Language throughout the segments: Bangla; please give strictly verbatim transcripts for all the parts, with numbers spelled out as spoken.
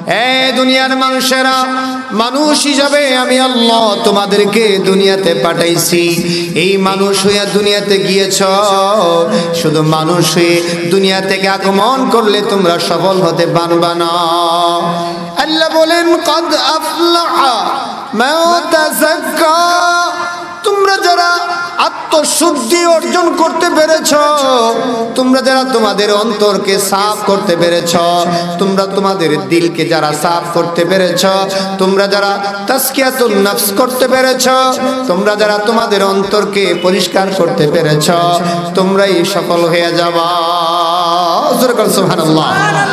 এই দুনিয়ার মানুষেরা, মানুষ হিসাবে আমি আল্লাহ তোমাদেরকে দুনিয়াতে পাঠাইছি। এই মানুষ হইয়া দুনিয়াতে গিয়েছ, শুধু মানুষ হয়ে দুনিয়া থেকে আগমন করলে তোমরা সফল হতে পারবা না। আল্লাহ বলেন কদ আফলাহা মান তাযাক্কা, তোমরা যারা আত্মশুদ্ধি অর্জন করতে পেরেছ, তোমরা যারা তোমাদের অন্তরকে সাফ করতে পেরেছ, তোমরা তোমাদের দিলকে যারা সাফ করতে পেরেছ, তোমরা যারা তাসকিয়াতুন নফস করতে পেরেছ, তোমরা যারা তোমাদের অন্তরকে পরিষ্কার করতে পেরেছ, তোমরাই সফল হয়ে যাবা। সুবহানাল্লাহ।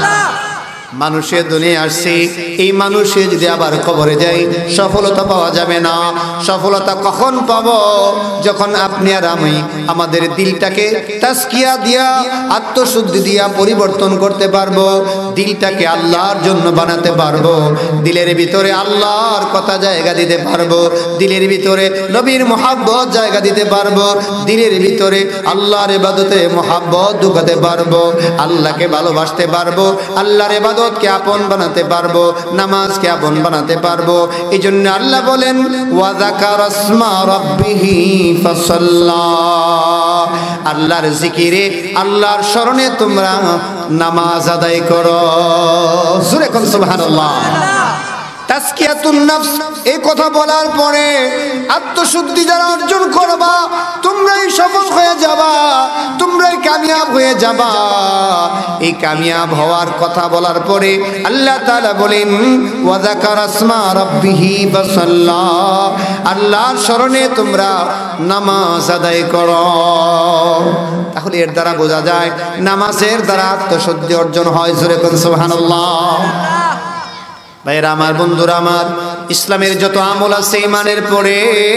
মানুষের দুনিয়া আসছে, এই মানুষে যদি আবার কবরে যায় সফলতা পাওয়া যাবে না। সফলতা কখন পাবো? যখন আপনি আর আমি আমাদের দিলটাকে তাসকিয়া দিয়া, আত্মশুদ্ধি দিয়া পরিবর্তন করতে পারবো, দিলটাকে আল্লাহর জন্য বানাতে পারবো, দিলের ভিতরে আল্লাহর কথা জায়গা দিতে পারবো, দিলের ভিতরে নবীর মুহাব্বত জায়গা দিতে পারবো, দিলের ভিতরে আল্লাহর ইবাদতে মুহাব্বত ঢুকাতে পারবো, আল্লাহকে ভালোবাসতে পারবো, আল্লাহর ইবাদত কে আপন বানাতে পারবো, নামাজকে আপন বানাতে পারবো। এই জন্য আল্লাহ বলেন ওয়া যাকারা ইসমা রাব্বিহি ফাসাল্লা, আল্লাহর জিকিরে, আল্লাহর স্মরণে তোমরা নামাজ আদায় করো। জোরে কোন সুবহানাল্লাহ। তাসকিয়াতুন নফস, এই কথা বলার পরে আত্মশুদ্ধি যারা অর্জন করবা তোমরাই সফল হয়ে যাবা, তোমরাই কামিয়াব হয়ে যাবা। এই কামিয়াব হওয়ার কথা বলার পরে আল্লাহ তাআলা বলেন ওয়া যাকারা ইসমা রাব্বিহি ফাসাল্লা, আল্লাহর স্মরণে তোমরা নামাজ আদায় করো। তাহলে এর দ্বারা বোঝা যায় নামাজের দ্বারা আত্মশুদ্ধি অর্জন হয়। জোরে কোন সুবহানাল্লাহ। ভাইরা আমার, বন্ধুরা আমার, ইসলামের যত আমল আছে ঈমানের পরে,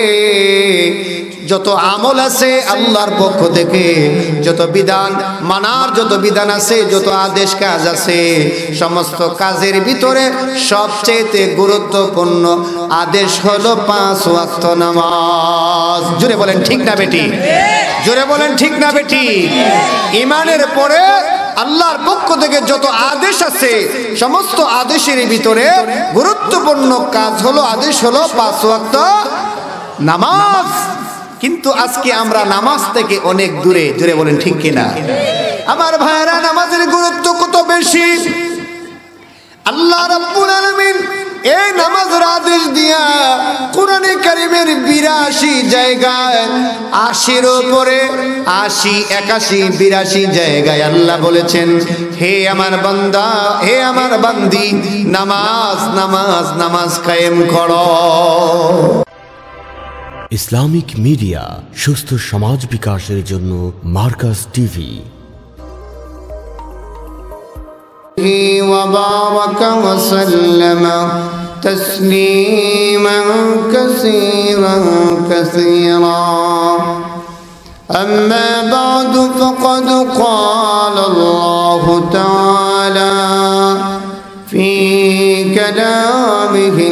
যত আমল আছে আল্লাহর পক্ষ থেকে, যত বিধান মানার যত বিধান আছে, যত আদেশ কাজ আছে, সমস্ত কাজের ভিতরে সবচেয়ে গুরুত্বপূর্ণ আদেশ হলো পাঁচ ওয়াক্ত নামাজ। জোরে বলেন ঠিক না বেটি? জোরে বলেন ঠিক না বেটি? ঈমানের পরে আল্লাহর পক্ষ থেকে যত আদেশ আছে, সমস্ত আদেশের ভিতরে গুরুত্বপূর্ণ কাজ হলো, আদেশ হলো পাঁচ ওয়াক্ত নামাজ। কিন্তু আজকে আমরা নামাজ থেকে অনেক দূরে। জোরে বলেন ঠিক কিনা? আমার ভাইরা, নামাজের গুরুত্ব কত বেশি! আল্লাহ রাব্বুল আলামিন এই নামাজের আদেশ দিয়া কোরআনে কারীমের বিরাশি জায়গায়, আশির উপরে আশি, একাশি, বিরাশি জায়গায় আল্লাহ বলেছেন হে আমার বান্দা, হে আমার বান্দি, নামাজ নামাজ নামাজ কায়েম করো। ইসলামিক মিডিয়া, সুস্থ সমাজ বিকাশের জন্য মার্কাজ টিভি। وبارك وسلم تسليما كثيرا كثيرا. أما بعد فقد قال الله تعالى في كلامه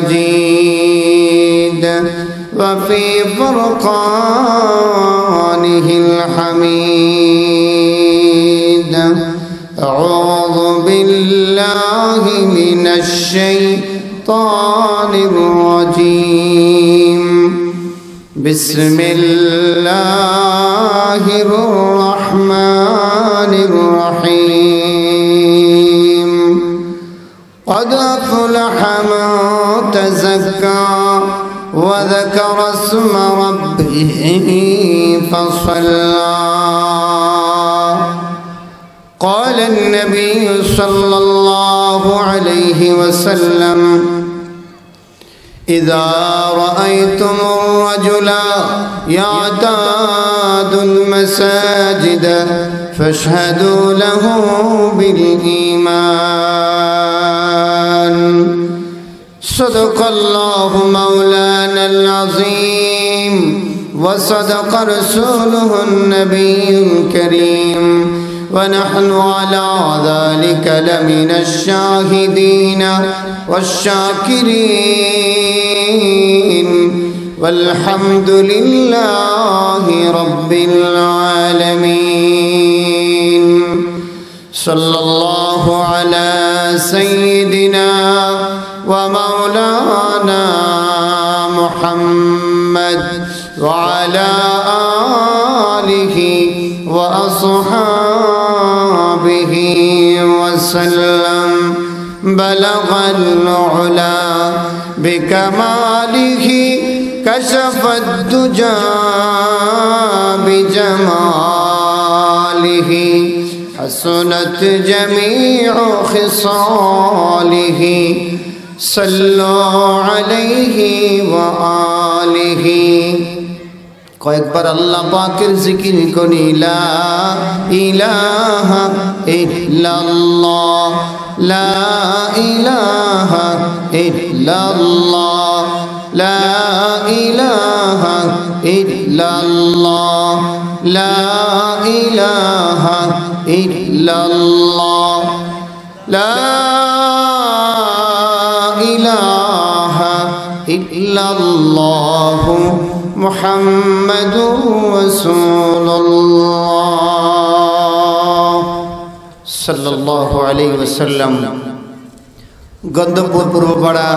المجيد وفي فرقانه الحميد. أعوذ بالله من الشيطان الرجيم. بسم الله الرحمن الرحيم. قد أفلح من تزكى وذكر اسم ربه فصلى. قال النبي صلى الله عليه وسلم إذا رأيتم الرجل يعتاد المساجد فاشهدوا له بالإيمان. صدق الله مولانا العظيم وصدق رسوله النبي الكريم ونحن على ذلك لمن الشاهدين والشاكرين والحمد لله رب العالمين. صلى الله على سيدنا ومولانا محمد وعلى آله وأصحابه وسلم بلغ العلا بكماله كشف الدجى بجماله حسنت جميع خصاله صلوا عليه وآله কয়েকবার আল্লাহ পাকের জিকির করি লা ইলাহা ইল্লাল্লাহ লা ইলাহা ইল্লাল্লাহ লা ইলাহা ইল্লাল্লাহ লা ইলাহা ইল্লাল্লাহ লা ইলাহা ইল্লাল্লাহ মুহাম্মাদুর রাসূলুল্লাহ সাল্লাল্লাহু আলাইহি ওয়াসাল্লাম। গন্ধপুর পূর্বপাড়া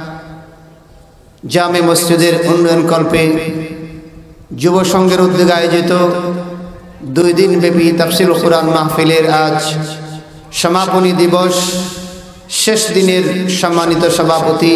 জামে মসজিদের উন্নয়ন কল্পে যুব সংঘের উদ্যোগে আয়োজিত দুই দিন ব্যাপী তাফসীর কুরআন মাহফিলের আজ সমাপনী দিবস। শেষ দিনের সম্মানিত সভাপতি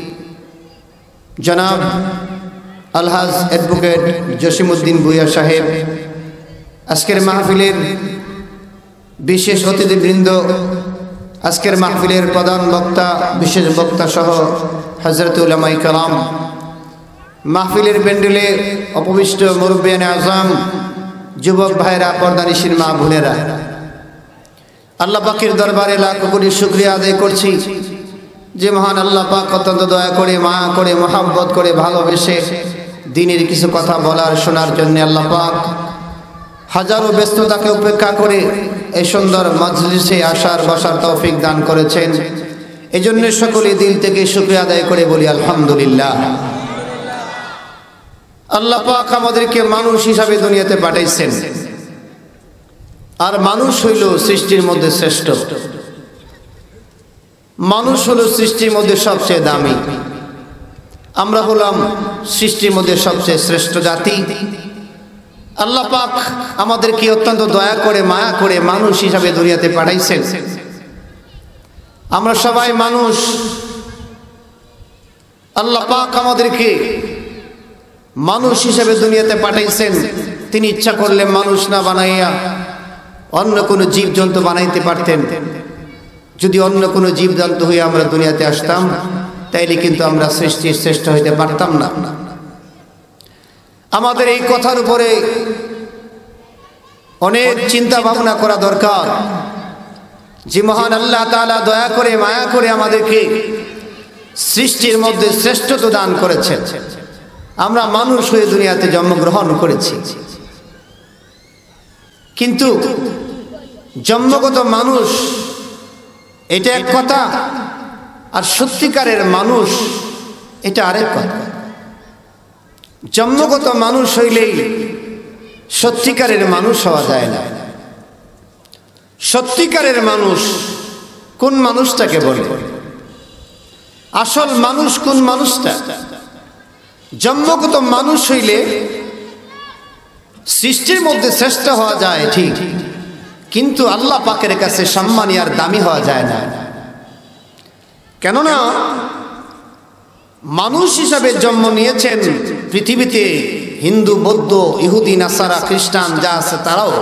জনাব আলহাজ অ্যাডভোকেট জসিমউদ্দিন ভূঁইয়া সাহেব, আজকের মাহফিলের বিশেষ অতিথিবৃন্দ, আজকের মাহফিলের প্রধান বক্তা, বিশেষ বক্তা সহ হযরত উলামায়ে কেরাম, মাহফিলের প্যান্ডেলে অপবিষ্ট মুরব্বিয়ানে আযম, যুবক ভাইরা, পর্দানিশীন মা বোনেরা, আল্লাহ পাকের দরবারে লাখ কোটি শুকরিয়া আদায় করছি যে মহান আল্লাহ পাক অত্যন্ত দয়া করে, মায়া করে, মহব্বত করে, ভালোবেসে দিনের কিছু কথা বলার শোনার জন্য আল্লাহ পাক হাজারো ব্যস্ততাকে উপেক্ষা করে এই সুন্দর মজলিসে আসার বসার তৌফিক দান করেছেন। এই জন্য সকলে দিল থেকে শুকরিয়া আদায় করে বলি আলহামদুলিল্লাহ। আল্লাহ পাক আমাদেরকে মানুষ হিসাবে দুনিয়াতে পাঠাইছেন, আর মানুষ হইল সৃষ্টির মধ্যে শ্রেষ্ঠ। মানুষ হলো সৃষ্টির মধ্যে সবচেয়ে দামি, আমরা হলাম সৃষ্টির মধ্যে সবচেয়ে শ্রেষ্ঠ জাতি। আল্লাহ পাক আমাদেরকে অত্যন্ত দয়া করে, মায়া করে মানুষ হিসাবে দুনিয়াতে পাঠাইছেন। আমরা সবাই মানুষ। আল্লাহ পাক আমাদেরকে মানুষ হিসাবে দুনিয়াতে পাঠাইছেন। তিনি ইচ্ছা করলে মানুষ না বানাইয়া অন্য কোনো জীবজন্তু বানাইতে পারতেন। যদি অন্য কোনো জীবজন্তু হয়ে আমরা দুনিয়াতে আসতাম, তাইলে কিন্তু আমরা সৃষ্টির শ্রেষ্ঠ হইতে পারতাম না। আমাদের এই কথার উপরে অনেক চিন্তা ভাবনা করা দরকার যে মহান আল্লাহ তাআলা দয়া করে, মায়া করে আমাদেরকে সৃষ্টির মধ্যে শ্রেষ্ঠত্ব দান করেছেন। আমরা মানুষ হয়ে দুনিয়াতে জন্মগ্রহণ করেছি, কিন্তু জন্মগত মানুষ এটা এক কথা, আর সত্যিকারের মানুষ এটা আরেক কথা। জন্মগত মানুষ হইলেই সত্যিকারের মানুষ হওয়া যায় না। সত্যিকারের মানুষ কোন মানুষটাকে বলে? আসল মানুষ কোন মানুষটা? জন্মগত মানুষ হইলে সৃষ্টির মধ্যে শ্রেষ্ঠ হওয়া যায় ঠিক, কিন্তু আল্লাহ পাকের কাছে সম্মানী আর দামি হওয়া যায় না। কেননা মানুষ হিসাবে জন্ম নিয়েছেন পৃথিবীতে হিন্দু, বৌদ্ধ, ইহুদি, নাসারা, খ্রিস্টান যা আছে তারাও।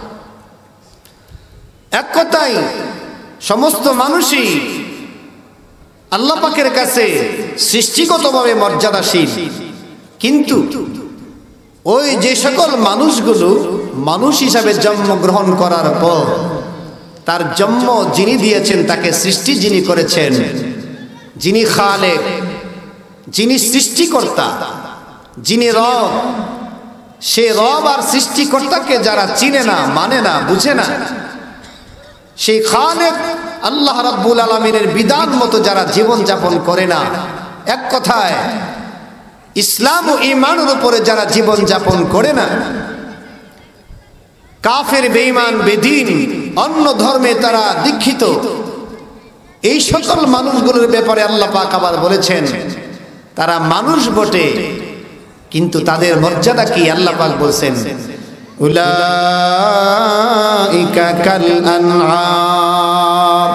এক কথায় সমস্ত মানুষই আল্লাহ পাকের কাছে সৃষ্টিগতভাবে মর্যাদাশীল, কিন্তু ওই যে সকল মানুষগুলো মানুষ হিসাবে জন্মগ্রহণ করার পর তার জন্ম যিনি দিয়েছেন, তাকে সৃষ্টি যিনি করেছেন, যিনি খালেক, যিনি সৃষ্টিকর্তা, যিনি রব, সে রব আর সৃষ্টিকর্তাকে যারা চিনে না, মানে না, বুঝে না, সেই খালেক আল্লাহ রাব্বুল আলামিনের বিধান মতো যারা জীবন যাপন করে না, এক কথায় ইসলাম ও ঈমানের উপরে যারা জীবন যাপন করে না, কাফের, বেঈমান, বেদিন, অন্য ধর্মে তারা দীক্ষিত, এই সকল মানুষগুলোর ব্যাপারে আল্লাহ পাক আবার বলেছেন তারা মানুষ বটে, কিন্তু তাদের মর্যাদা কি? আল্লাহ পাক বলছেন উলাইকা কাল আনআম।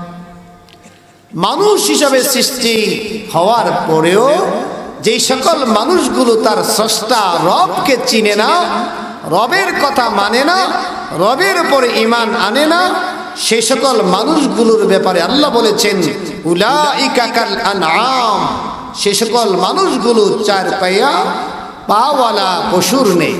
মানুষ হিসাবে সৃষ্টি হওয়ার পরেও যে সকল মানুষগুলো তার স্রষ্টা রবকে চিনে না, রবের কথা মানে না, রবের উপরে ঈমান আনে না, সেই সকল মানুষগুলোর ব্যাপারে আল্লাহ বলেছেন উলাইকা কাল আনআম। সে সকল মানুষগুলো চার পায়া পাওয়ালা পশুর নেই,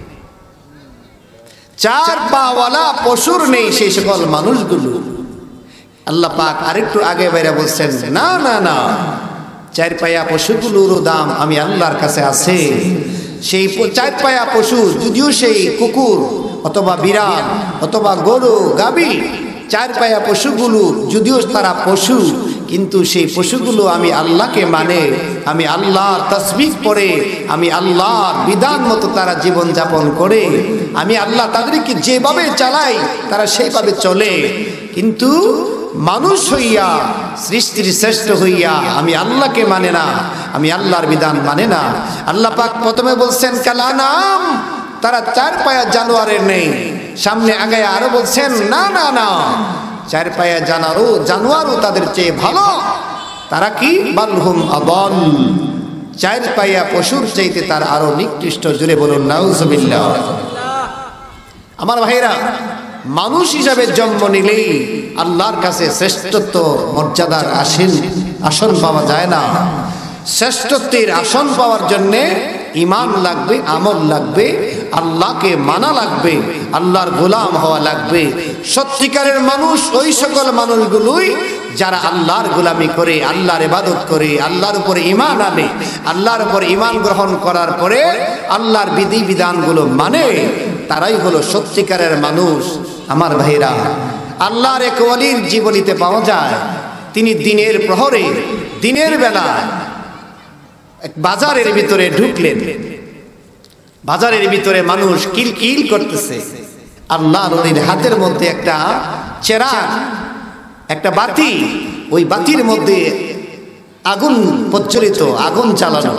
চার পাওয়ালা পশুর নেই সেই সকল মানুষগুলো। আল্লাহ পাক আরেকটু আগে বাইরে বলছেন না না না, চার পায়া পশুগুলোরও দাম আমি আল্লাহর কাছে আছে। সেই চার পায়া পশু যদিও সেই কুকুর অথবা বিড়াল অথবা গরু, গাভী, চার পায়া পশুগুলো যদিও তারা পশু, কিন্তু সেই পশুগুলো আমি আল্লাহকে মানে, আমি আল্লাহর তাসবিহ পড়ে, আমি আল্লাহর বিধান মতো তারা জীবন যাপন করে, আমি আল্লাহ তাদেরকে যেভাবে চালাই তারা সেইভাবে চলে। কিন্তু মানুষ হইয়া, সৃষ্টির শ্রেষ্ঠ হইয়া আমি আল্লাহকে মানে না, আমি আল্লাহর বিধান মানে না। আল্লাহ পাক প্রথমে বলছেন কালানাম, তারা চার পায়া জানোয়ারের নেই। সামনে আগে আরো বলছেন না না না, চার পায়া জানারও জানোয়ারও তাদের চেয়ে ভালো। তারা কি? বালহুম আদল, চার পায়া পশুর চাইতে তার আরো নিকৃষ্ট। জুড়ে বলুন নাউজুবিল্লাহ। আমার ভাইরা, মানুষ হিসাবে জন্ম নিলেই আল্লাহর কাছে শ্রেষ্ঠত্ব মর্যাদার আসীন আসন পাওয়া যায় না। শ্রেষ্ঠত্বের আসন পাওয়ার জন্যে ঈমান লাগবে, আমল লাগবে, আল্লাহকে মানা লাগবে, আল্লাহর গোলাম হওয়া লাগবে। সত্যিকারের মানুষ ওই সকল মানুষগুলোই যারা আল্লাহর গোলামি করে, আল্লাহর ইবাদত করে, আল্লাহর উপরে ঈমান আনে, আল্লাহর উপর ঈমান গ্রহণ করার পরে আল্লাহর বিধি বিধানগুলো মানে, তারাই হলো সত্যিকারের মানুষ। আমার ভাইরা, আল্লাহর এক ওয়ালির জীবনীতে পাওয়া যায়, তিনি দিনের প্রহরে, দিনের বেলা এক বাজারের ভিতরে ঢুকলেন। বাজারের ভিতরে মানুষ কিলকিল করতেছে। আল্লাহর ওলির হাতের মধ্যে একটা চেরাগ, একটা বাতি, ওই বাতির মধ্যে আগুন প্রজ্বলিত, আগুন চালানো।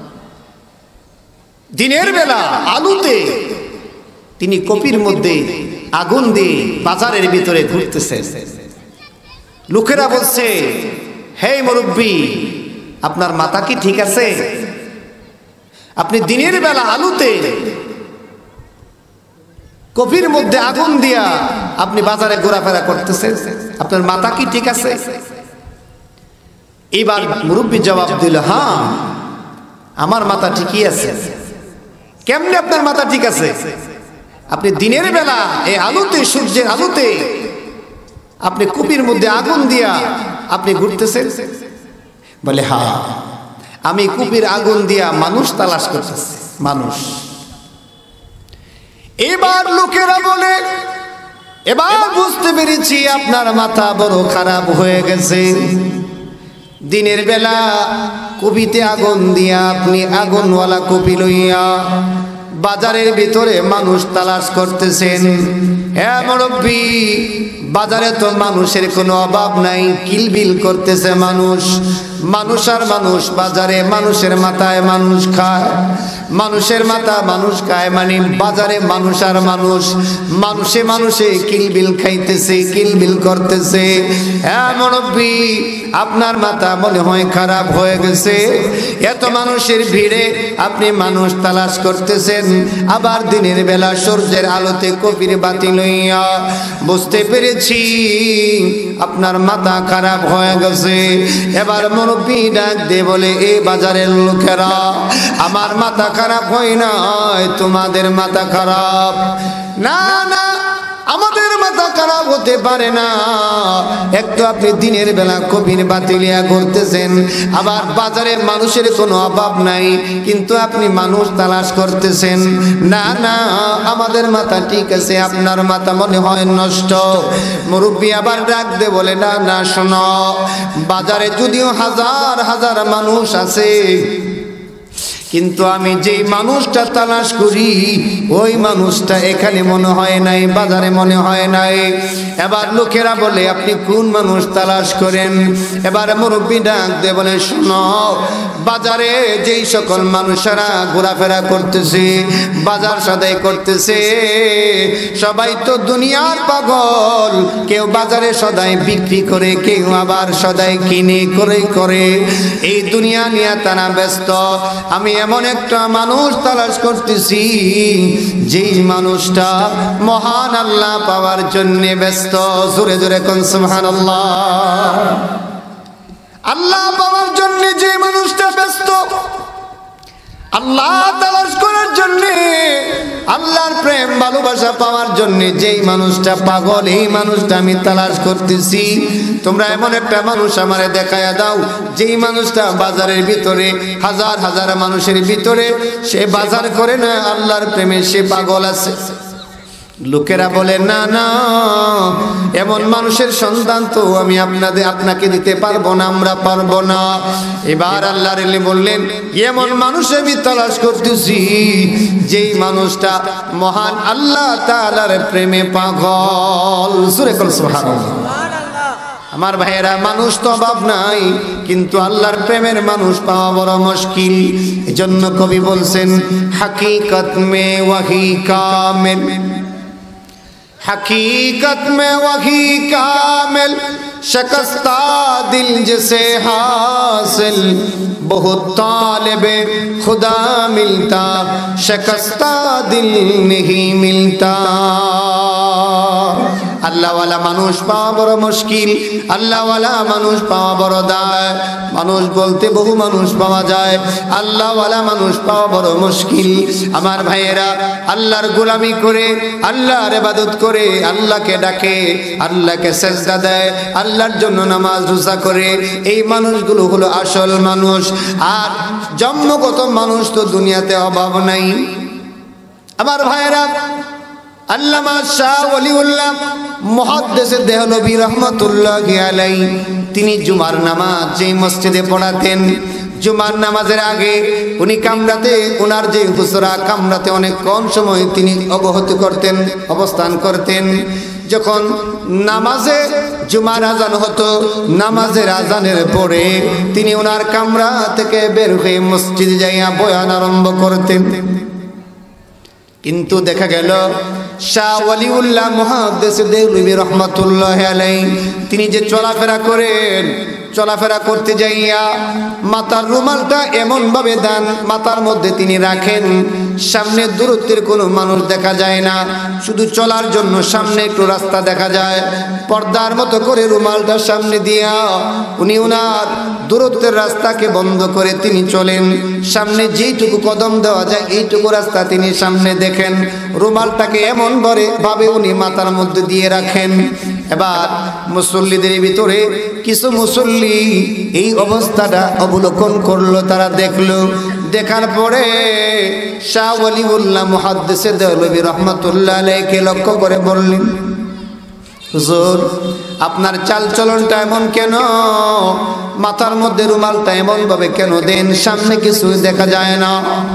দিনের বেলা আলোতে তিনি কপির মধ্যে আগুন দিয়ে বাজারের ভিতরে ঘুরতেছেন। লোকেরা বলছে, হে মুরব্বী, আপনার মাথা কি ঠিক আছে? আপনি দিনের বেলা আলোতে কপির মধ্যে আগুন দিয়া আপনি বাজারে ঘোরাফেরা করতেছেন, আপনার মাথা কি ঠিক আছে? এবার মুরব্বী জবাব দিল, হ্যাঁ আমার মাথা ঠিকই আছে। কেমনে আপনার মাথা ঠিক আছে? আপনি দিনের বেলা এই আলোতে, সূর্যের আলোতে আপনি কপির মধ্যে আগুন দিয়া আপনি ঘুরতেছেন। বলে হ্যাঁ, আমি কপির আগুন দিয়া মানুষ তালাশ করতেছি, মানুষ। এবার লোকেরা বলে, এবার বুঝতে পেরেছি আপনার মাথা বড় খারাপ হয়ে গেছে। দিনের বেলা কপিতে আগুন দিয়া আপনি আগুনওয়ালা কপি লইয়া বাজারের ভিতরে মানুষ তালাশ করতেছেন। হ্যাঁ মুরব্বী, বাজারে তো মানুষের কোনো অভাব নাই, কিলবিল করতেছে মানুষ, মানুষ আর মানুষ। বাজারে মানুষের মাথায় মানুষ খায়, মানুষের মাথা মানুষ খায়, মানে বাজারে মানুষ আর মানুষ, মানুষে মানুষে কিলবিল খাইতেছে, কিলবিল করতেছে। হ্যাঁ মুরব্বী, আপনার মাথা মনে হয় খারাপ হয়ে গেছে। এত মানুষের ভিড়ে আপনি মানুষ তালাশ করতেছেন, আবার দিনের বেলা সূর্যের আলোতে কপির বাতি লইয়া। বুঝতে পেরেছি আপনার মাথা খারাপ হয়ে গেছে। এবার মুরব্বী ডাক দিয়ে বলে, এ বাজারের লোকেরা, আমার মাথা খারাপ হয় নাই, তোমাদের মাথা খারাপ। না না, আমাদের মাথা খারাপ হতে পারে না। একটু আপনি দিনের বেলা কপির বাতি লিয়া ঘুরতেছেন, আবার বাজারে মানুষের কোনো অভাব নাই, কিন্তু আপনি মানুষ তালাশ করতেছেন। না না, আমাদের মাথা ঠিক আছে, আপনার মাথা মনে হয় নষ্ট। মুরব্বী আবার ডাক দে বলে, না না শোনো, বাজারে যদিও হাজার হাজার মানুষ আছে, কিন্তু আমি যেই মানুষটা তালাশ করি ওই মানুষটা এখানে মনে হয় নাই, বাজারে মনে হয় নাই। এবার লোকেরা বলে আপনি কোন মানুষ তালাশ করেন? এবার মুরব্বী ডাক দিয়ে বলে, শোনো, বাজারে যেই সকল মানুষেরা ঘোরাফেরা করতেছে, বাজার সদাই করতেছে, সবাই তো দুনিয়ার পাগল। কেউ বাজারে সদাই বিক্রি করে, কেউ আবার সদাই কিনে করে করে এই দুনিয়া নিয়ে তারা ব্যস্ত। আমি এমন একটা মানুষ তালাশ করতেছি যেই মানুষটা মহান আল্লাহ পাওয়ার জন্য ব্যস্ত। জোরে জোরে কোন সুবহানাল্লাহ। আল্লাহ পাওয়ার জন্য যে মানুষটা ব্যস্ত, আল্লাহ তালাশ করার জন্য, আল্লাহর প্রেম ভালোবাসা পাওয়ার জন্য যেই মানুষটা পাগল, এই মানুষটা আমি তালাশ করতেছি। তোমরা এমন একটা মানুষ আমারে দেখায়া দাও যেই মানুষটা বাজারের ভিতরে, হাজার হাজার মানুষের ভিতরে সে বাজার করে না, আল্লাহর প্রেমে সে পাগল আছে। লোকেরা বলে, না না, এমন মানুষের সন্ধান তো আমি আপনাদের আপনাকে দিতে পারবো না, আমরা পারবো না। এবার আল্লাহর ওলি বললেন, এমন মানুষ আমি তালাশ করতেছি যেই মানুষটা মহান আল্লাহ তাআলার প্রেমে পাগল। সূরা কল সুবহানাল্লাহ। আমার ভাইয়েরা, মানুষ তো অভাব নাই, কিন্তু আল্লাহর প্রেমের মানুষ পাওয়া বড় মুশকিল। এজন্য কবি বলছেন, হकीकत में वही कामिल, हकीकत में वही कामिल, शिकस्ता दिल जिसे हासिल, बहुत तालिबे खुदा मिलता, शिकस्ता दिल नहीं मिलता। আল্লাহওয়ালা মানুষ পাওয়া বড় মুশকিল, আল্লাহওয়ালা মানুষ পাওয়া বড় দায়। মানুষ বলতে বহু মানুষ পাওয়া যায়, আল্লাহওয়ালা মানুষ পাওয়া বড় মুশকিল। আমার ভাইয়েরা, আল্লাহর গোলামি করে, আল্লাহর ইবাদত করে, আল্লাহকে ডাকে, আল্লাহকে সেজদা দেয়, আল্লাহর জন্য নামাজ রোজা করে, এই মানুষগুলো হলো আসল মানুষ। আর জন্মগত মানুষ তো দুনিয়াতে অভাব নাই। আমার ভাইয়েরা, আল্লামা শাহ ওলিউল্লাহ মুহাদ্দিস দেহলভী রাহমাতুল্লাহি আলাইহি, তিনি জুমার নামাজ যেই মসজিদে পড়াতেন, জুমার নামাজের আগে উনি কামরাতে, ওনার যে হুজরা কামরাতে অনেক কম সময় তিনি অবহতি করতেন, অবস্থান করতেন। যখন নামাজে জুমার আজান হতো, নামাজের আজানের পরে তিনি ওনার কামরা থেকে বের হয়ে মসজিদে যাইয়া বয়ান আরম্ভ করতেন। কিন্তু দেখা গেল শাহ ওলিউল্লাহ মুহাদ্দিস দেহলভী রাহমাতুল্লাহি আলাইহি তিনি যে চলাফেরা করেন, চলাফেরা করতে যাইয়া মাথার রুমালটা এমন ভাবে দেন, মাথার মধ্যে তিনি রাখেন, সামনে দূরত্বের কোনো মানুষ দেখা যায় না, শুধু চলার জন্য সামনে একটু রাস্তা দেখা যায়। পর্দার মতো করে রুমালটা সামনে দিয়া উনি ওনার দূরত্বের রাস্তাকে বন্ধ করে তিনি চলেন। সামনে যেইটুকু কদম দেওয়া যায় এইটুকু রাস্তা তিনি সামনে দেখেন, রুমালটাকে এমন ভাবে উনি মাথার মধ্যে দিয়ে রাখেন। এবার মুসল্লিদের ভিতরে কিছু মুসল্লি এই অবস্থাটা অবলোকন করলো, তারা দেখলো। দেখার পরে শাহ ওলিউল্লাহ মুহাদ্দিস দেহলভী রাহমাতুল্লাহি আলাইহি লক্ষ্য করে বললেন, হুজুর, আপনার চাল চলনটা এমন কেন? মাথার মধ্যে রুমালটা এমন ভাবে কেন দেন? সামনে কিছু দেখা যায় না।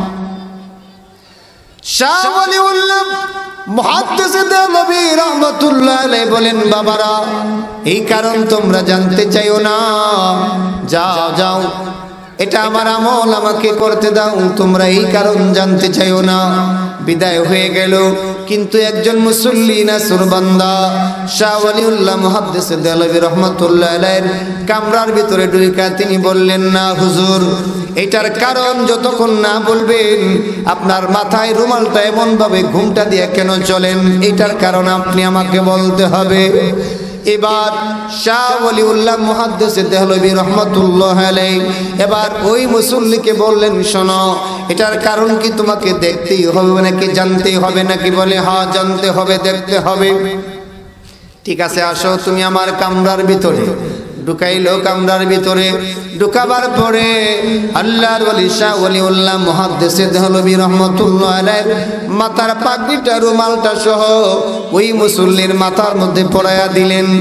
শাহ ওলিউল্লাহ মুহাদ্দিস দেহলভী রাহমাতুল্লাহি আলাইহি বলেন, বাবারা, এই কারণ তোমরা জানতে চাইও না, যাও যাও, এটা আমার আমল, আমাকে করতে দাও, তোমরা এই কারণ জানতে চাইও না। বিদায় হয়ে গেল। কিন্তু একজন মুসল্লি নাসুর বান্দা শাহ ওলিউল্লাহ মুহাদ্দিস দেহলভী রাহমাতুল্লাহি আলাইহির কামরার ভিতরে ঢুকে তিনি বললেন, না হুজুর, এটার কারণ যতক্ষণ না বলবেন, আপনার মাথায় রুমালটা এমন ভাবে ঘুমটা দিয়ে কেন চলেন, এটার কারণ আপনি আমাকে বলতে হবে। এবার শাহ ওলিউল্লাহ মুহাদ্দিস দেহলভী রাহমাতুল্লাহি আলাইহি এবার ওই মুসল্লিকে বললেন, শোনো, এটার কারণ কি তোমাকে দেখতেই হবে নাকি জানতেই হবে নাকি? বলে, হ্যাঁ, জানতে হবে, দেখতে হবে। ঠিক আছে, আসো তুমি আমার কামরার ভিতরে। ঢুকাইলো কামরার ভিতরে। ঢুকাবার পরে আল্লাহর ওলি শাহ ওলিউল্লাহ মুহাদ্দিস দেহলভী রাহমাতুল্লাহি আলাইহি মাথার পাগড়িটা রুমালটা সহ ওই মুসল্লির মাথার মধ্যে পরাইয়া দিলেন।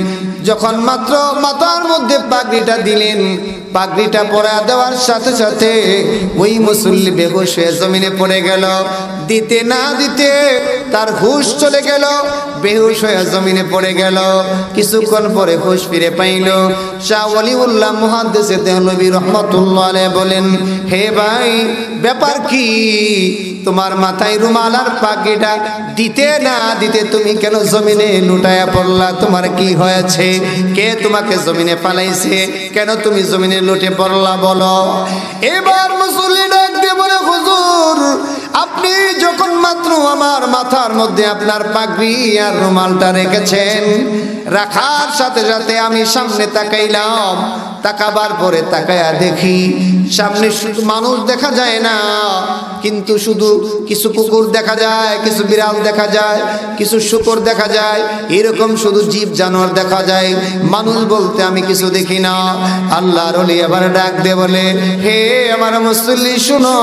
যখন মাত্র মাথার মধ্যে পাগড়িটা দিলেন, পাগড়িটা পরা দেওয়ার সাথে সাথে ওই মুসল্লি বেহুশ হয়ে জমিনে পড়ে গেল। দিতে না দিতে তার হুঁশ চলে গেল, বেহুশ হয়ে জমিনে পড়ে গেল। কিছুক্ষণ পরে হুঁশ ফিরে পাইল। শাহ ওয়ালিউল্লাহ মুহাদ্দিসে দেহলভী রহমাতুল্লাহ আলাইহি বলেন, হে ভাই, ব্যাপার কি? তোমার মাথায় রুমাল আর পাগড়িটা দিতে না দিতে তুমি কেন জমিনে লুটায়া পড়লা? তোমার কি হয়েছে? কে তোমাকে জমিনে ফালাইছে? কেন তুমি জমিনে লুটে পড়লা বলো? এবার মুসল্লি ডাক দিয়ে বলে, হুজুর, আপনি যখন মাত্র আমার মাথার মধ্যে আপনার পাগড়ি আর রুমালটা রেখেছেন, রাখার সাথে সাথে আমি সামনে তাকাইলাম। তাকাবার পরে তাকায়া দেখি সামনে শুধু মানুষ দেখা যায় না, কিন্তু শুধু কিছু কুকুর দেখা যায়, কিছু বিড়াল দেখা যায়, কিছু শূকর দেখা যায়, এরকম শুধু জীব জানোয়ার দেখা যায়। মানুষ বলতে আমি কিছু দেখি না। আল্লাহর ওলি আবার ডাক দিয়ে বলে, হে আমার মুসল্লি, শুনো,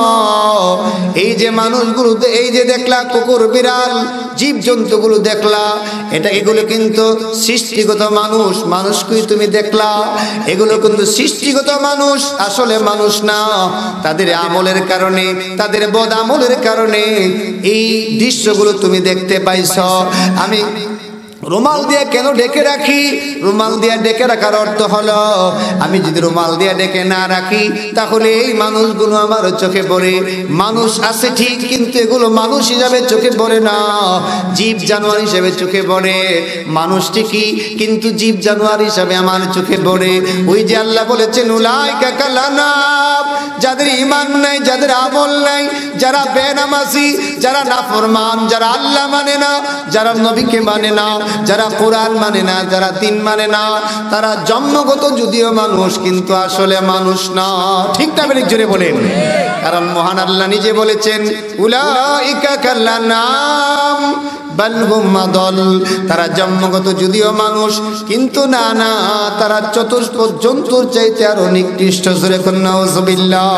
এই যে মানুষগুলো, এই যে দেখলা কুকুর বিড়াল জীব জন্তুগুলো দেখলা, এটা এগুলো কিন্তু সৃষ্টিগত মানুষ। মানুষকেই তুমি দেখলা, এগুলো কিন্তু সৃষ্টিগত মানুষ, আসলে মানুষ না। তাদের আমলের কারণে, তাদের বদ আমলের কারণে এই দৃশ্যগুলো তুমি দেখতে পাইছ। আমি রুমাল দিয়ে কেন ঢেকে রাখি? রুমাল দিয়ে ঢেকে রাখার অর্থ হলো, আমি যদি রুমাল দিয়ে ঢেকে না রাখি তাহলে এই মানুষগুলো আমার চোখে পড়ে। মানুষ আছে ঠিক, কিন্তু এগুলো মানুষ হিসাবে চোখে পড়ে না, জীব জানোয়ার হিসেবে চোখে পড়ে। মানুষ ঠিকই, কিন্তু জীব জানোয়ার হিসাবে আমার চোখে পড়ে। ওই যে আল্লাহ বলেছেন, উলাইকা কালানাম, যাদের ঈমান নাই, যাদের আমল নাই, যারা বেনামাজি, যারা নাফরমান, যারা আল্লাহ মানে না, যারা নবীকে মানে না, যারা কোরআন মানে না, যারা দিন মানে না, তারা জন্মগত যদিও মানুষ, কিন্তু আসলে মানুষ না। ঠিক না? বেরিক জোরে বলেন। কারণ মহান আল্লাহ নিজে বলেছেন, উলাইকা কালানাম বাল হুম আদল, তারা জন্মগত যদিও মানুষ, কিন্তু না না, তারা চতুষ্পদ জন্তুর চাইতে আরো নিকৃষ্ট। জোরে কোন নাউজুবিল্লাহ।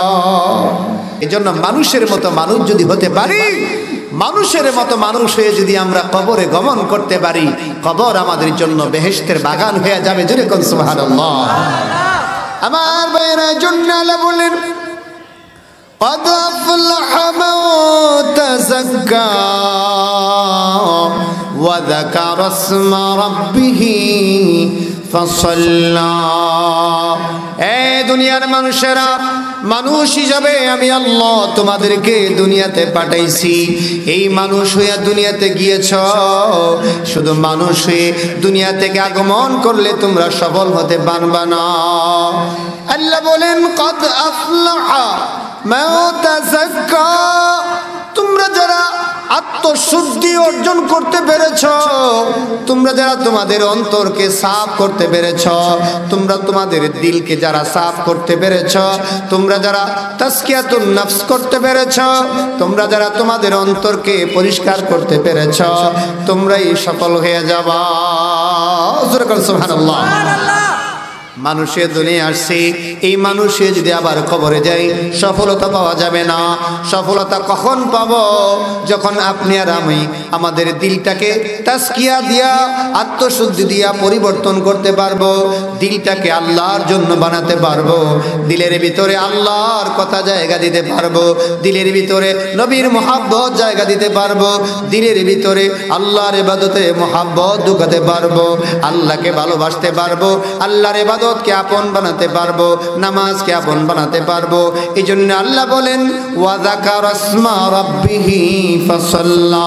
এজন্য মানুষের মতো মানুষ যদি হতে পারি, মানুষের মতো মানুষ হয়ে যদি আমরা কবরে গমন করতে পারি, কবর আমাদের জন্য বেহেশতের বাগান হয়ে যাবে। জোরে কোন সুবহানাল্লাহ। আমার ভাইয়েরা, জন্য আল্লাহ বলেন, قد أفلح من تزكى وذكر اسم ربه فصلى। এই দুনিয়ার মানুষেরা, মানুষ হিসাবে আমি আল্লাহ তোমাদেরকে দুনিয়াতে পাঠাইছি। এই মানুষ হয়ে দুনিয়াতে গিয়েছ, শুধু মানুষ হয়ে দুনিয়া থেকে আগমন করলে তোমরা সফল হতে পারবে না। আল্লাহ বলেন, কদ আফলাহা মান তাযাক্কা, তোমরা যারা আত্মশুদ্ধি অর্জন করতে পেরেছ, তোমরা যারা তোমাদের অন্তরকে সাফ করতে পেরেছ, তোমরা তোমাদের দিলকে যারা সাফ করতে পেরেছ, তোমরা যারা তাসকিয়াতুন নফস করতে পেরেছ, তোমরা যারা তোমাদের অন্তরকে পরিষ্কার করতে পেরেছ, তোমরাই সফল হয়ে যাবা। সুবহানাল্লাহ। মানুষের দুনিয়া আসছে, এই মানুষে যদি আবার কবরে যাই সফলতা পাওয়া যাবে না। সফলতা কখন পাবো? যখন আপনি আর আমি আমাদের দিলটাকে তাসকিয়া দিয়া, আত্মশুদ্ধি দিয়া পরিবর্তন করতে পারবো, দিলটাকে আল্লাহর জন্য বানাতে পারবো, দিলের ভিতরে আল্লাহর কথা জায়গা দিতে পারবো, দিলের ভিতরে নবীর মুহাব্বত জায়গা দিতে পারবো, দিলের ভিতরে আল্লাহর ইবাদতে মুহাব্বত ঢুকাতে পারবো, আল্লাহকে ভালোবাসতে পারবো, আল্লাহর ইবাদত কে আপন বানাতে পারবো, নামাজকে আপন বানাতে পারবো। এই জন্য আল্লাহ বলেন, ওয়া যাকারা ইসমা রাব্বিহি ফাসাল্লা,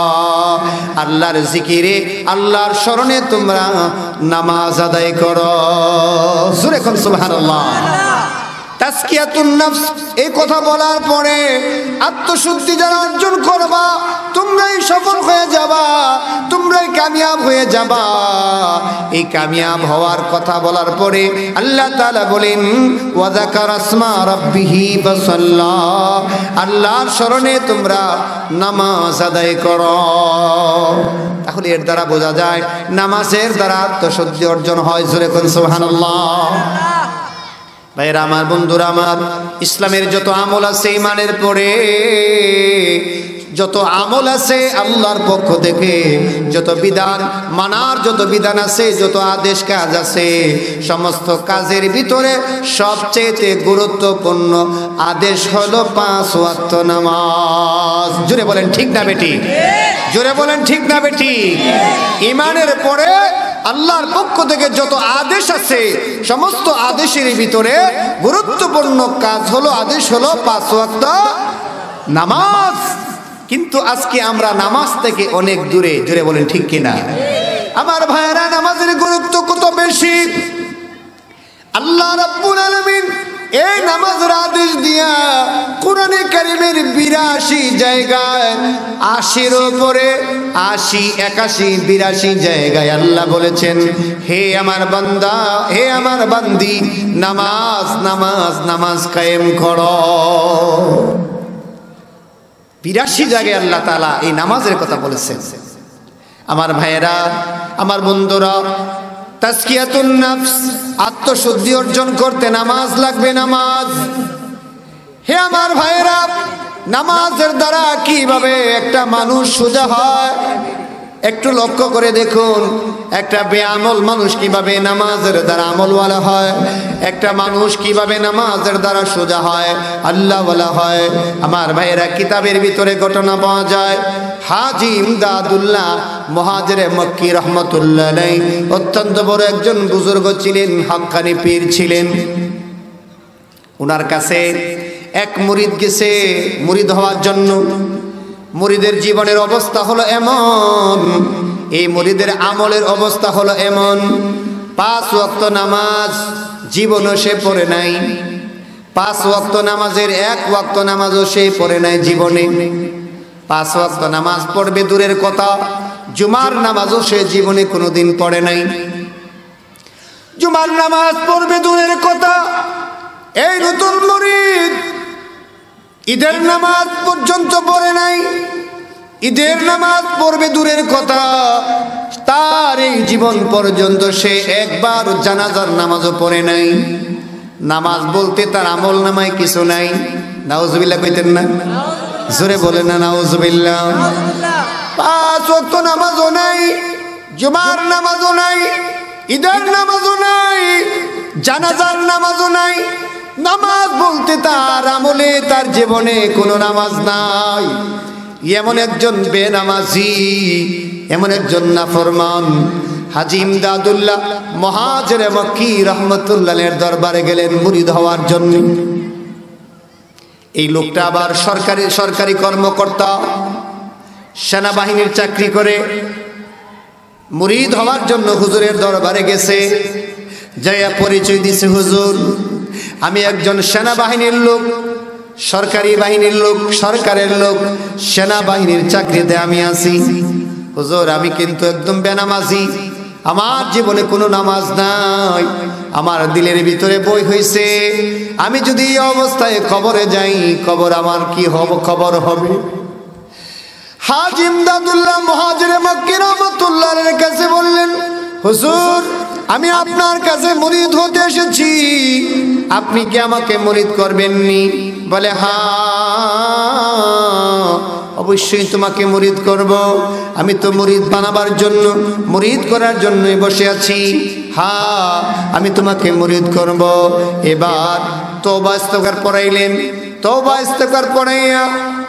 আল্লাহর জিকিরে, আল্লাহর স্মরণে তোমরা নামাজ আদায় করো। জোরে কোন সুবহানাল্লাহ। তাসকিয়াতুন নফস, এই কথা বলার পরে আত্মশুদ্ধি যারা অর্জন করবা, তোমরাই সফল হয়ে যাবা, তোমরাই কামিয়াব হয়ে যাবা। এই কামিয়াব হওয়ার কথা বলার পরে আল্লাহ তাআলা বলেন, ওয়া যাকারা ইসমা রাব্বিহি ফাসাল্লা, আল্লাহর স্মরণে তোমরা নামাজ আদায় করো। তাহলে এর দ্বারা বোঝা যায় নামাজের দ্বারা আত্মশুদ্ধি অর্জন হয়। জোরে কোন সুবহানাল্লাহ। ভাইরা আমার, বন্ধুরা আমার, ইসলামের যত আমল আছে ইমানের পরে, যত আমল আছে আল্লাহর পক্ষ থেকে, যত বিধান মানার যত বিধান আছে, যত আদেশ কাজ আছে, সমস্ত কাজের ভিতরে সবচেয়ে গুরুত্বপূর্ণ আদেশ হলো পাঁচ ওয়াক্ত নামাজ। জোরে বলেন ঠিক না বেটি? জোরে বলেন ঠিক না বেটি? ঈমানের পরে আল্লাহর পক্ষ থেকে যত আদেশ আছে সমস্ত আদেশের ভিতরে গুরুত্বপূর্ণ কাজ হলো আদেশ হলো পাঁচ ওয়াক্ত নামাজ। কিন্তু আজকে আমরা নামাজ থেকে অনেক দূরে। জোরে বলেন ঠিক কিনা? আমার ভাইয়েরা, নামাজের গুরুত্ব কত বেশি! আল্লাহ রাব্বুল আলামিন এই নামাজের আদেশ দিয়া কোরআনে কারীমের বিরাশি জায়গায়, আশির উপরে আশি একাশি বিরাশি জায়গায় আল্লাহ বলেছেন, হে আমার বান্দা, হে আমার বান্দি, নামাজ নামাজ নামাজ কায়েম করো। বিরাশি জায়গায় আল্লাহ তাআলা এই নামাজের কথা বলেছেন। আমার ভাইয়েরা, আমার বন্ধুরা, তাজকিয়াতুন নফস, আত্মশুদ্ধি অর্জন করতে নামাজ লাগবে। নামাজ, হে আমার ভাইয়েরা, নামাজের দ্বারা কিভাবে একটা মানুষ সোজা হয় একটু লক্ষ্য করে দেখুন। একটা বেআমল মানুষ কিভাবে নামাজের দ্বারা আমলওয়ালা হয়, একটা মানুষ কিভাবে নামাজের দ্বারা সোজা হয়, আল্লাহওয়ালা হয়। আমার ভাইয়েরা, কিতাবের ভিতরে ঘটনা পাওয়া যায়। হাজী ইমদাদুল্লাহ মুহাজিরে মক্কি রহমতুল্লাহ আলাইহি অত্যন্ত বড় একজন বুজুর্গ ছিলেন, হক্কানি পীর ছিলেন। ওনার কাছে এক মুরিদ গেছে মুরিদ হওয়ার জন্য। মুরিদের জীবনের অবস্থা হলো এমন, এই মুরিদের আমলের অবস্থা হলো এমন, পাঁচ ওয়াক্ত নামাজ জীবনও সে পড়ে নাই। পাঁচ ওয়াক্ত নামাজের এক ওয়াক্ত নামাজও সে পড়ে নাই জীবনে। পাঁচ ওয়াক্ত নামাজ পড়বে দূরের কথা, জুমার নামাজও সে জীবনে কোনোদিন পড়ে নাই। জুমার নামাজ পড়বে দূরের কথা, এই নতুন মুরিদ ঈদের নামাজ পর্যন্ত পড়ে নাই। ঈদের নামাজ পড়বে দূরের কথা, তার এই জীবন পর্যন্ত সে একবার জানাজার নামাজও পড়ে নাই। নামাজ বলতে তার আমল নামায় কিছু নাই। নাউজুবিল্লাহ কইতেন না? জোরে বলেন না নাউজুবিল্লাহ। পাঁচ ওয়াক্ত নামাজও নাই, জুমার নামাজও নাই, ঈদের নামাজও নাই, জানাজার নামাজও নাই। নামাজ বলতে তার আমলে, তার জীবনে কোনো নামাজ নাই। এমন একজন বেনামাজি, এমন একজন নাফরমান হাজী ইমদাদুল্লাহ মুহাজিরে মক্কি রহমতুল্লাহের দরবারে গেলেন মুরিদ হওয়ার জন্য। এই লোকটা আবার সরকারি সরকারি কর্মকর্তা, সেনাবাহিনীর চাকরি করে। মুরিদ হওয়ার জন্য হুজুরের দরবারে গেছে, যাইয়া পরিচয় দিছে, হুজুর আমি একজন সেনাবাহিনীর লোক, সরকারি বাহিনীর লোক, সরকারের লোক, সেনাবাহিনীর চাকরিতে আমি আছি। হুজুর আমি কিন্তু একদম বেনামাজি, আমার জীবনে কোনো নামাজ নাই, আমার দিলের ভিতরে বই হইছে, আমি যদি এই অবস্থায় কবরে যাই, কবর আমার কি হবে, খবর হবে। হাজী ইমদাদুল্লাহ মুহাজিরে মক্কি রহমাতুল্লাহর কাছে বললেন, হুজুর আমি আপনার কাছে মুরিদ হতে এসেছি, আপনি কি আমাকে মুরিদ করবেননি? বলে হ্যাঁ, অবশ্যই তোমাকে মুরিদ করব, আমি তো মুরিদ বানাবার জন্য, মুরিদ করার জন্যই বসে আছি। হ্যাঁ আমি তোমাকে মুরিদ করব। এবার তওবা ইস্তেগফার পড়াইলেন, তওবা ইস্তেগফার পড়াইয়া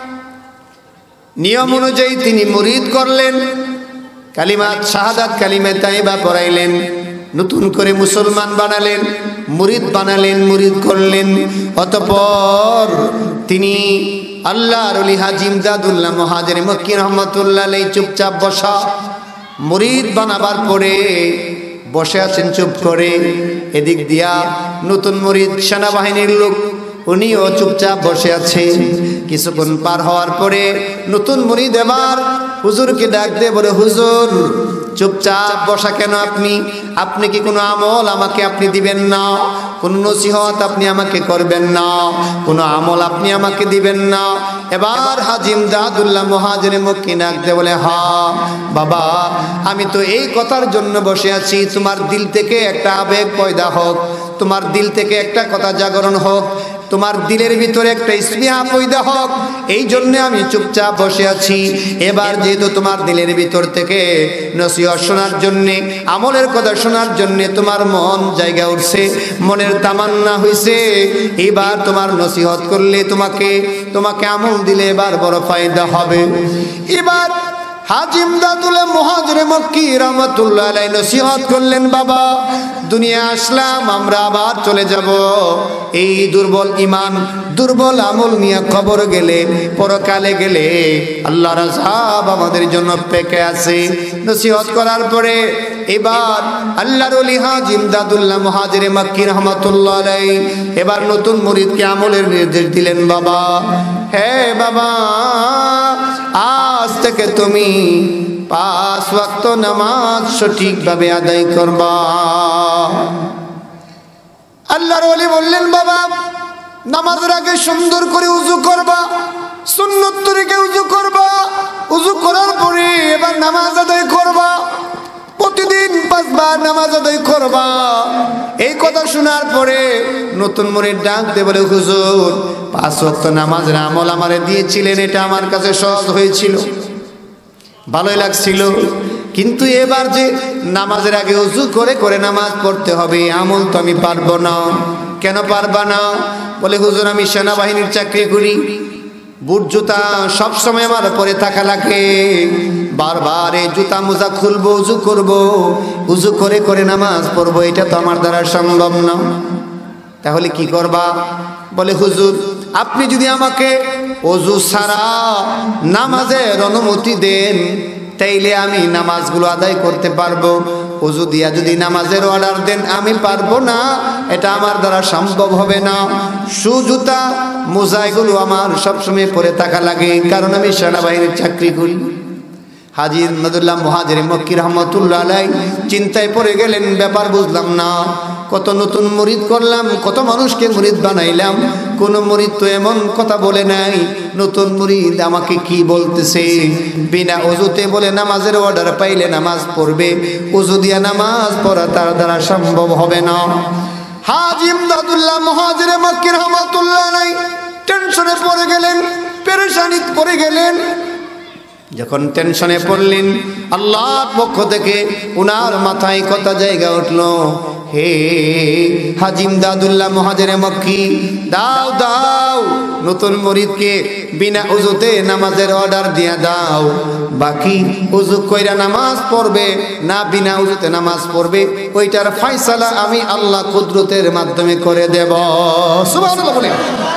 নিয়ম অনুযায়ী তিনি মুরিদ করলেন, কালিমা শাহাদাত কালিমা তাইবা পড়াইলেন, নতুন করে মুসলমান বানালেন, মুরিদ বানালেন, মুরিদ করলেন। অতঃপর তিনি আল্লাহর ওলি হাজী ইমদাদুল্লাহ মুহাজিরে মক্কি রহমাতুল্লাহ আলাইহি চুপচাপ বসা, মুরিদ বানাবার পরে বসে আছেন চুপ করে। এদিক দিয়া নতুন মুরিদ সেনাবাহিনীর লোক, উনিও চুপচাপ বসে আছে। কিছুক্ষণ পার হওয়ার পরে নতুন মুরিদ এবার হুজুরকে ডাক দিয়ে বলে, হুজুর চুপচাপ বসা কেন আপনি? আপনি কি কোনো আমল আমাকে আপনি দিবেন না? কোন নসিহত আপনি আমাকে করবেন না? কোনো আমল আপনি আমাকে দিবেন না? এবার হাজী ইমদাদুল্লাহ মুহাজিরে মক্কি ডাক দিয়ে বলে, হ্যাঁ বাবা, আমি তো এই কথার জন্য বসে আছি, তোমার দিল থেকে একটা আবেগ পয়দা হোক, তোমার দিল থেকে একটা কথা জাগরণ হোক। তোমার দিলের ভিতরে একটা স্পৃহা পয়দা হোক, এই জন্য আমি চুপচাপ বসে আছি। এবার যেহেতু তোমার দিলের ভিতর থেকে নসিহত শোনার জন্যে, আমলের কথা শোনার জন্যে তোমার মন জায়গা উঠছে, মনের তামান্না হয়েছে, এবার তোমার নসিহত করলে তোমাকে তোমাকে আমল দিলে এবার বড় ফায়দা হবে। এবার হাজী ইমদাদুল্লাহ মুহাজির মক্কি রাহমাতুল্লাহ আলাইহি নসিহত করলেন, বাবা দুনিয়া আসলাম, আমরা আবার চলে যাব। এই দুর্বল ঈমান দুর্বল আমল নিয়ে কবর গেলে, পরকালে গেলে আল্লাহর আযাব আমাদের জন্য পেকে আছে। নসিহত করার পরে এবার আল্লাহর ওলি হাজী ইমদাদুল্লাহ মুহাজির মক্কি রাহমাতুল্লাহ আলাইহি এবার নতুন মুরিদকে আমলের নির্দেশ দিলেন, বাবা হে বাবা, আজ থেকে তুমি পাঁচ ওয়াক্ত নামাজ সঠিকভাবে আদায় করবা। আল্লাহর ওলি বললেন, বাবা নামাজের আগে সুন্দর করে উযু করবা, সুন্নত তরিকে উযু করবা, উযু করার পরে এবার নামাজ আদায় করবা, প্রতিদিন পাঁচবার নামাজ আদায় করবা। এই কথা শোনার পরে নতুন মুরিদ ডাক দিয়ে বলে, হুজুর পাঁচ ওয়াক্ত নামাজের আমল আমারে দিয়েছিলেন, এটা আমার কাছে সহজ হয়েছিল, ভালোই লাগছিল, কিন্তু এবার যে নামাজের আগে উযু করে করে নামাজ পড়তে হবে, আমল তো আমি পারবো না। কেন পারবা না? বলে, হুজুর আমি সেনাবাহিনীর চাকরি করি, বুট জুতা সব সময় আমার পরে থাকা লাগে, বারবার এই জুতা মোজা খুলবো, উযু করব, উযু করে করে নামাজ পড়বো, এটা তো আমার দ্বারা সম্ভব না। তাহলে কি করবা? বলে, হুজুর আপনি যদি আমাকে ওযু ছাড়া নামাজের অনুমতি দেন, তাইলে আমি নামাজগুলো আদায় করতে পারবো। ওযু দিয়া যদি নামাজের অর্ডার দেন, আমি পারবো না, এটা আমার দ্বারা সম্ভব হবে না। সুজুতা মোজাইগুলো আমার সবসময় পরে থাকা লাগে, কারণ আমি সেনাবাহিনীর চাকরি করি। হাজী ইমদাদুল্লাহ মুহাজির মক্কি রাহমাতুল্লাহ আলাইহি চিন্তায় পড়ে গেলেন, ব্যাপার বুঝলাম না, কত নতুন মুরিদ করলাম, কত মানুষকে মুরিদ বানাইলাম, কোন মুরিদ তো এমন কথা বলে নাই। নতুন মুরিদ আমাকে কি বলতেছে? বিনা ওযুতে বলে নামাজের অর্ডার পাইলে নামাজ পড়বে, ওযু দিয়া নামাজ পড়া তার দ্বারা সম্ভব হবে না। হাজী ইমদাদুল্লাহ মুহাজির মক্কি রাহমাতুল্লাহ আলাইহি টেনশনে পড়ে গেলেন, পেরেশানিতে পড়ে গেলেন। যখন টেনশনে পড়লেন, আল্লাহর পক্ষ থেকে উনার মাথায় কথা জায়গা উঠলো, হে হাজী ইমদাদুল্লাহ মুহাজির মক্কি, দাও দাও নতুন মুরিদকে বিনা উযুতে নামাজের অর্ডার দিয়া দাও, বাকি উযু কইরা নামাজ পড়বে না বিনা উযুতে নামাজ পড়বে, ওইটার ফয়সালা আমি আল্লাহ কুদরতের মাধ্যমে করে দেব। সুবহানাল্লাহ বলেন।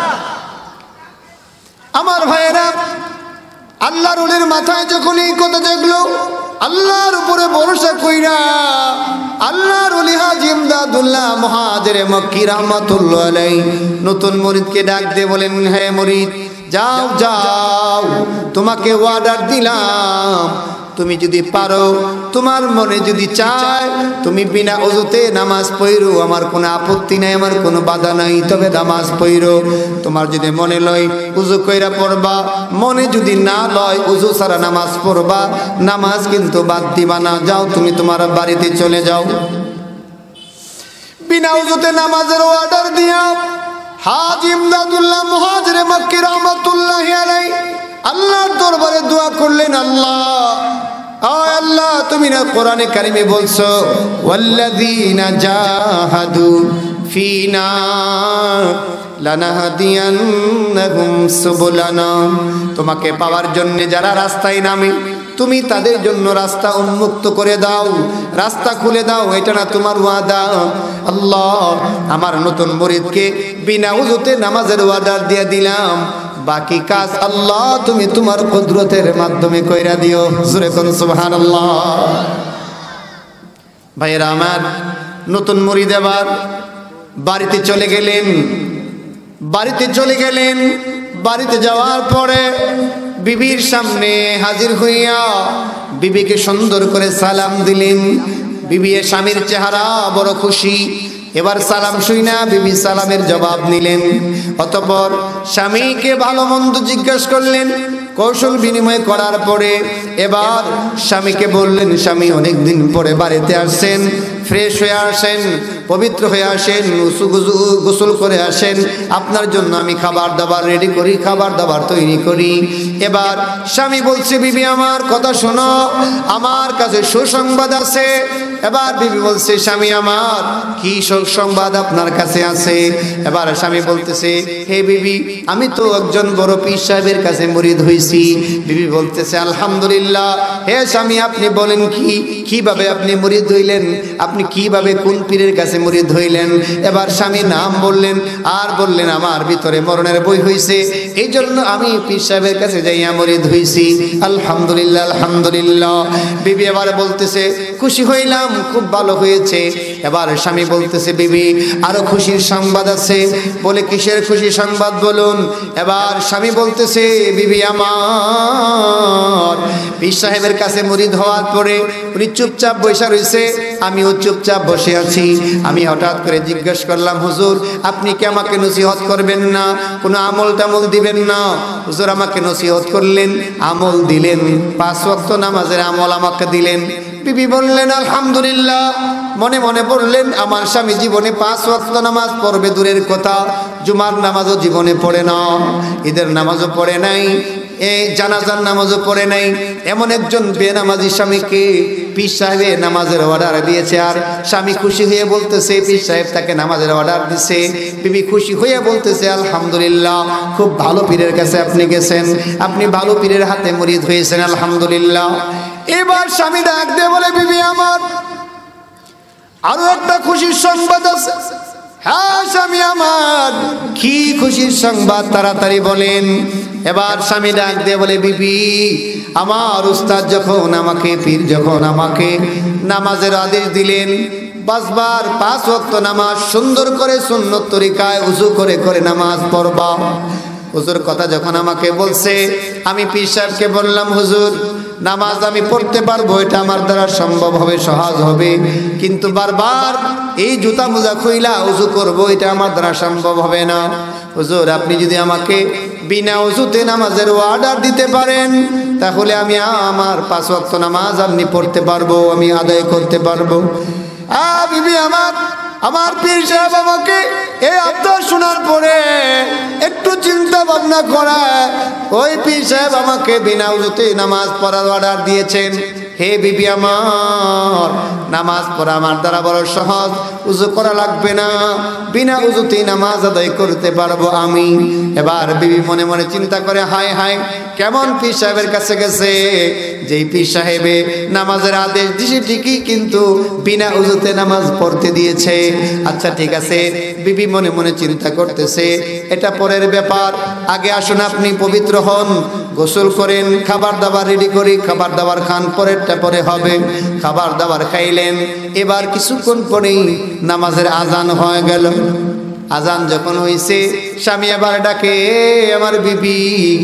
আমার ভাইয়েরা, আল্লাহর ওলির মাথায় যখন এই কথা জাগলো, আল্লাহর উপরে ভরসা কইরা আল্লাহর ওলি হাজী ইমদাদুল্লাহ মুহাজির মক্কি রাহমাতুল্লাহ আলাইহি নতুন মুরিদকে ডাক দিয়ে বলেন, হে মুরিদ যাও যাও, তোমাকে অর্ডার দিলাম, তুমি যদি পারো, তোমার মনে যদি চায়, তুমি বিনা ওযুতে নামাজ পড়ো, আমার কোনো আপত্তি নাই, আমার কোনো বাধা নাই, তবে নামাজ পড়ো। তোমার যদি মনে লয় উযু কইরা পড়বা, মনে যদি না লয় উযু ছাড়া নামাজ পড়বা, নামাজ কিন্তু বাদ দিবা না, যাও তুমি তোমার বাড়িতে চলে যাও। বিনা ওযুতে নামাজের অর্ডার দিয়া হাজী ইমদাদুল্লাহ মুহাজির মক্কি রাহমাতুল্লাহ আলাইহি আল্লাহর দরবারে দোয়া করলেন, আল্লাহ আয় আল্লাহ, তুমি না কোরআনে কারিমে বলছো, ওয়াল্লাযীনা জাহাদু ফিনা লানাহদিয়ান্নাহুম সুবুলানা, তোমাকে পাওয়ার জন্য যারা রাস্তায় নামে তুমি তাদের জন্য রাস্তা উন্মুক্ত করে দাও, রাস্তা খুলে দাও, এটা না তোমার ওয়াদা? আল্লাহ আমার নতুন মুরিদকে বিনা উযুতে নামাজের অর্ডার দিয়ে দিলাম, বাকি কাজ আল্লাহ তুমি তোমার কুদরতের মাধ্যমে কইরা দিও। জোরে কোন সুবহানাল্লাহ। ভাইরা আমার, নতুন মুরিদ এবার বাড়িতে চলে গেলেন। বাড়িতে চলে গেলেন বাড়িতে যাওয়ার পরে বিবির সামনে হাজির হইয়া বিবিকে সুন্দর করে সালাম দিলেন। বিবি স্বামীর চেহারা বড় খুশি। এবার সালাম শুইনা বিবি সালামের জবাব নিলেন। অতঃপর স্বামীকে ভালো মন্দ জিজ্ঞেস করলেন, কৌশল বিনিময় করার পরে এবার স্বামীকে বললেন, স্বামী অনেক দিন পরে বাড়িতে আসছেন, ফ্রেশ হয়ে আসেন, পবিত্র হয়ে আসেন, গোসল করে আসেন, আপনার জন্য আমি খাবার দাবার রেডি করি, খাবার দাবার তৈরি করি। এবার স্বামী বলছে, বিবি আমার কথা শোনো, আমার কাছে সুসংবাদ আছে। এবার বিবি বলছে, স্বামী আমার কি সুসংবাদ আপনার কাছে আছে? এবার স্বামী বলতেছে, হে বিবি, আমি তো একজন বড় পীর সাহেবের কাছে মুরিদ হইছি। বিবি বলতেছে, আলহামদুলিল্লাহ। হে স্বামী, আপনি বলেন কি, কিভাবে আপনি মুরিদ হইলেন? আপনি কিভাবে কোন পীরের কাছে মুরিদ হইলেন? এবার স্বামী নাম বললেন আর বললেন, আমার ভিতরে মরণের বই হইছে, এই জন্য আমি পীর সাহেবের কাছে যাইয়া মুরিদ হইছি। আলহামদুলিল্লাহ, আলহামদুলিল্লাহ। বিবি এবার বলতেছে, খুশি হইলাম, খুব ভালো হয়েছে। এবার স্বামী বলতেছে, বিবি আরো খুশির সংবাদ আছে। বলে, কিসের খুশি সংবাদ বলুন? এবার স্বামী বলতেছে, বিবি আমার পীর সাহেবের কাছে মুরিদ হওয়ার পরে উনি চুপচাপ বসে রয়েছে, আমিও চুপচাপ বসে আছি। আমি হঠাৎ করে জিজ্ঞেস করলাম, হুজুর আপনি কি আমাকে নসিহত করবেন না? কোনো আমল টামল দিবেন না? হুজুর আমাকে নসিহত করলেন, আমল দিলেন, পাঁচ ওয়াক্ত নামাজের আমল আমাকে দিলেন। বিবি বললেন, আলহামদুলিল্লাহ। মনে মনে বললেন, আমার স্বামী জীবনে পাঁচ ওয়াক্ত নামাজ পড়বে দূরের কথা, জুমার নামাজও জীবনে পড়ে না, ঈদের নামাজও পড়ে নাই, এই জানাজার নামাজও পড়ে নাই। এমন একজন বেনামাজি স্বামীকে পীর সাহেবের নামাজের অর্ডার দিয়েছে। আর স্বামী খুশি হয়ে বলতেছে, পীর সাহেব তাকে নামাজের অর্ডার দিছে। বিবি খুশি হয়ে বলতেছে, আলহামদুলিল্লাহ, খুব ভালো পীরের কাছে আপনি গেছেন, আপনি ভালো পীরের হাতে মুরিদ হয়েছেন, আলহামদুলিল্লাহ। এবার স্বামী ডাক দিয়ে বলে, বিবি আমার আরো একটা খুশির সংবাদ আছে। হ্যাঁ স্বামী আমার, কি খুশির সংবাদ, তাড়াতাড়ি বলেন। এবার স্বামী ডাক দিয়ে বলে, বিবি আমার উস্তাদ যখন আমাকে, পীর যখন আমাকে নামাজের আদেশ দিলেন, পাঁচবার পাঁচ ওয়াক্ত নামাজ সুন্দর করে সুন্নত তরিকায় উযু করে করে নামাজ পড়বা, হুজুর কথা যখন আমাকে বলছে, আমি পীর সাহেবকে বললাম, হুজুর নামাজ আমি পড়তে পারবো, এটা আমার দ্বারা সম্ভব হবে, সহজ হবে, কিন্তু বারবার এই জুতা মোজা খুইলা উযু করবো, এটা আমার দ্বারা সম্ভব হবে না। হুজুর আপনি যদি আমাকে বিনা উযুতে নামাজের অর্ডার দিতে পারেন, তাহলে আমি আমার পাঁচ ওয়াক্ত নামাজ আপনি পড়তে পারবো, আমি আদায় করতে পারবো। আ বিবি আমার, আমার পীর সাহেব আমাকে এই আবদার শোনার পরে একটু চিন্তা ভাবনা করা, ওই পীর সাহেব আমাকে বিনা উযুতে নামাজ পড়ার অর্ডার দিয়েছেন। হে বিবি আমার, নামাজ পড়া আমার দ্বারা বড় সহজ, উযু করা লাগবে না, বিনা উযুতে নামাজ আদায় করতে পারবো আমি। এবার বিবি মনে মনে চিন্তা করে, হায় হায়, কেমন পীর সাহেবের কাছে গেছে, যেই পীর সাহেবে নামাজের আদেশ দিয়েছে ঠিকই, কিন্তু বিনা উযুতে নামাজ পড়তে দিয়েছে। আচ্ছা ঠিক আছে, বিবি মনে মনে চিন্তা করতেছে, এটা পরের ব্যাপার, আগে আসুন আপনি পবিত্র হন, গোসল করেন, খাবার দাবার রেডি করি, খাবার দাবার খান, পরেরটা পরে হবে। খাবার দাবার খাইলেন। এবার কিছুক্ষণ পরেই নামাজের আজান হয়ে গেল। আজান যখন হইছে, স্বামী আবার ডাকে, আমার বিবি